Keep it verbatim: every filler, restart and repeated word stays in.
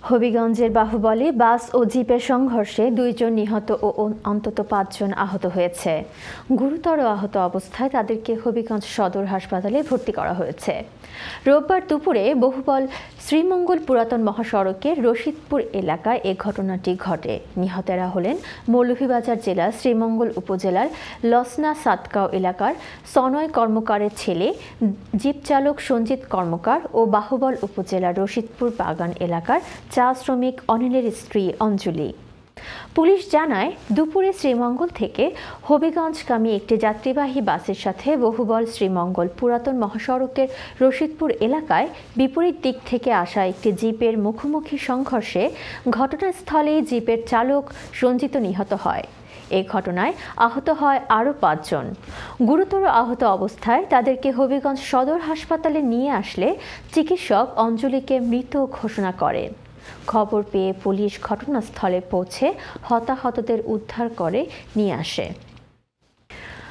হবিগঞ্জের বাহুবলে বাস ও জিপের সংঘর্ষে দুইজন নিহত ও অন্তত পাঁচজন আহত হয়েছে। গুরুতর আহত অবস্থায় তাদেরকে হবিগঞ্জ সদর হাসপাতালে ভর্তি করা হয়েছে। রোববার দুপুরে বহুবল শ্রীমঙ্গল পুরাতন মহাসড়কের রশিদপুর এলাকায় এ ঘটনাটি ঘটে। নিহতেরা হলেন মৌলভীবাজার জেলার শ্রীমঙ্গল উপজেলার লসনা সাতগাঁও এলাকার সনয় কর্মকারের ছেলে জিপ চালক সঞ্জিত কর্মকার ও বাহুবল উপজেলার রশিদপুর বাগান এলাকার চা শ্রমিক অনিলের স্ত্রী অঞ্জলি। পুলিশ জানায়, দুপুরে শ্রীমঙ্গল থেকে হবিগঞ্জগামী একটি যাত্রীবাহী বাসের সাথে বহুবল শ্রীমঙ্গল পুরাতন মহাসড়কের রশিদপুর এলাকায় বিপরীত দিক থেকে আসা একটি জিপের মুখোমুখি সংঘর্ষে ঘটনাস্থলেই জিপের চালক সঞ্জিত নিহত হয়। এ ঘটনায় আহত হয় আরও পাঁচজন। গুরুতর আহত অবস্থায় তাদেরকে হবিগঞ্জ সদর হাসপাতালে নিয়ে আসলে চিকিৎসক অঞ্জলিকে মৃত ঘোষণা করেন। খবর পেয়ে পুলিশ ঘটনাস্থলে পৌঁছে হতাহতদের উদ্ধার করে নিয়ে আসে।